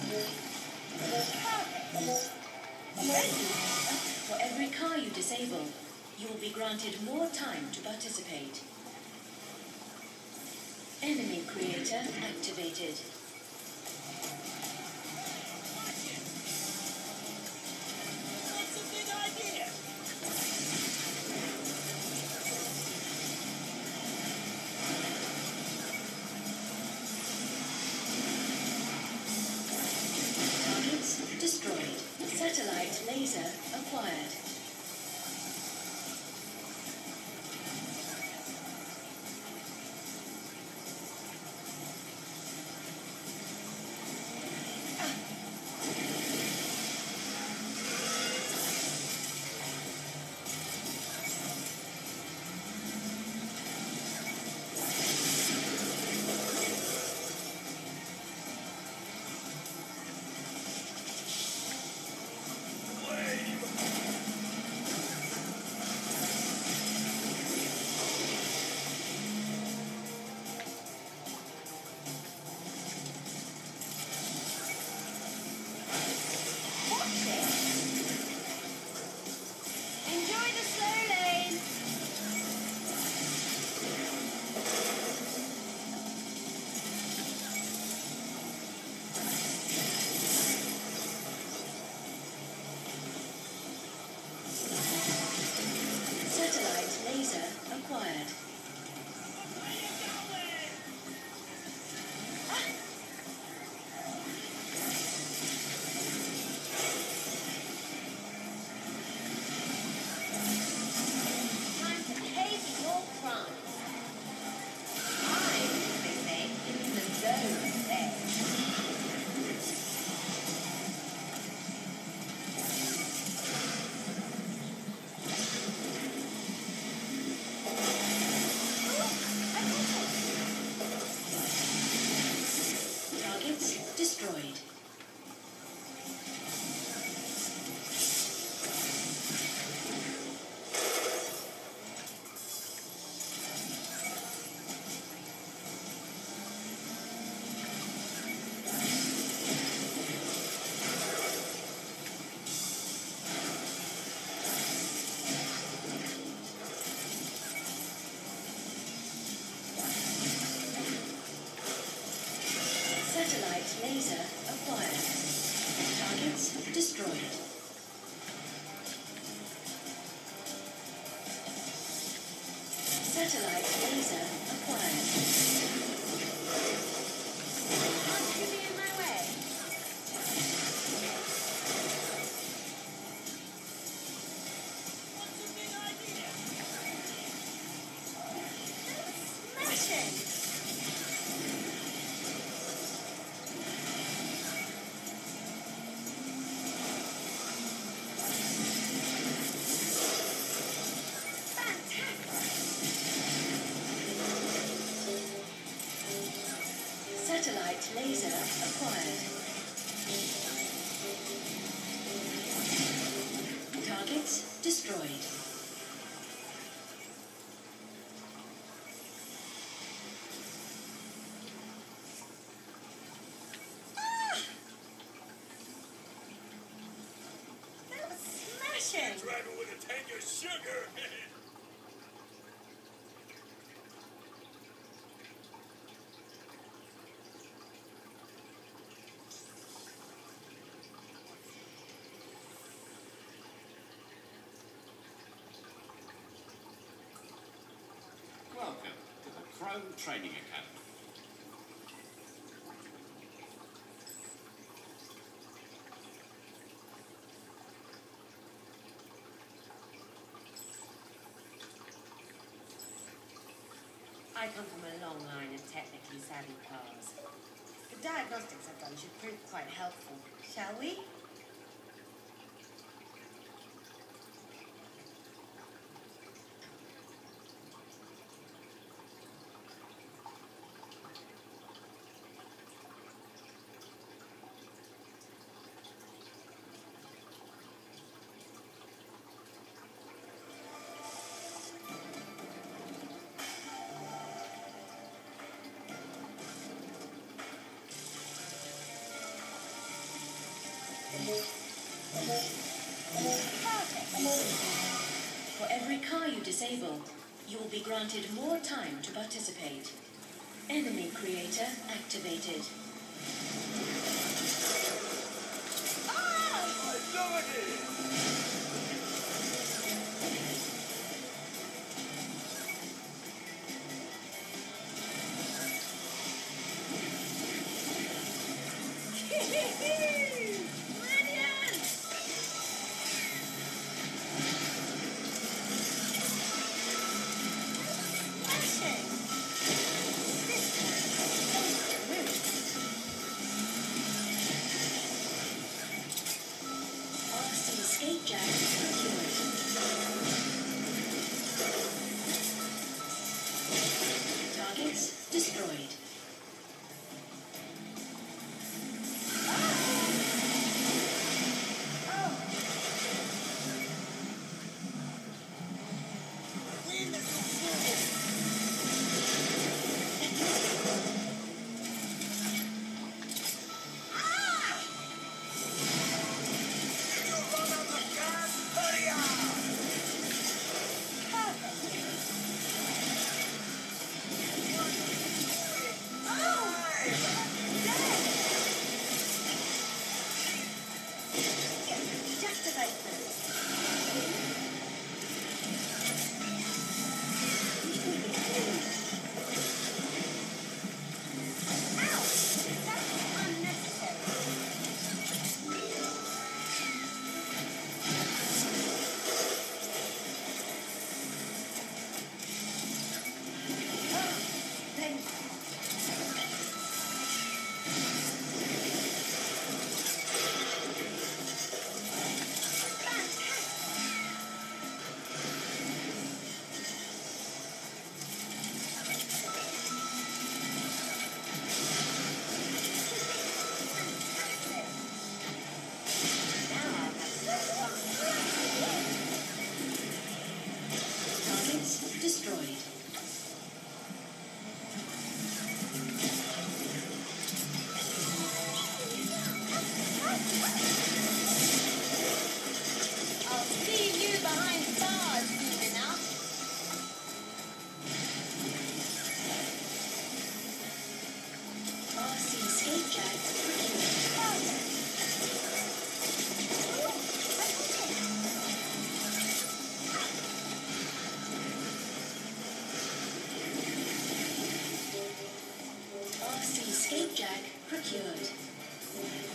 For every car you disable, you will be granted more time to participate. Enemy creator activated. What's a big idea? Targets destroyed. Satellite laser acquired. Enjoy the slow lane. Satellite laser acquired. Time to pay for your crimes. I'm, they say, in the zone today. Targets destroyed. Satellite laser acquired. Targets destroyed. Satellite laser acquired. Aren't you in my way? What's a big idea? Smashing. Satellite laser acquired. Targets destroyed. That was smashing. Driving with a tank of sugar. Welcome to the Chrome Training Academy. I come from a long line of technically savvy cars. The diagnostics I've done should prove quite helpful, shall we? For every car you disable, you will be granted more time to participate. Enemy creator activated. I love it! RC Skate Jack procured. Targets destroyed. Targets destroyed. I'll see you behind bars soon enough. RC Skate Jack procured. RC Skate Jack procured.